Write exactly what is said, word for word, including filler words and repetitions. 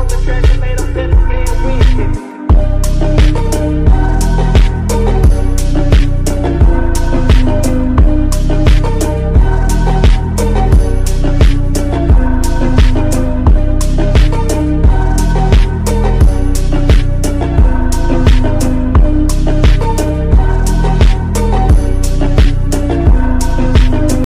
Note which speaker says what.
Speaker 1: off the track and made them better than we.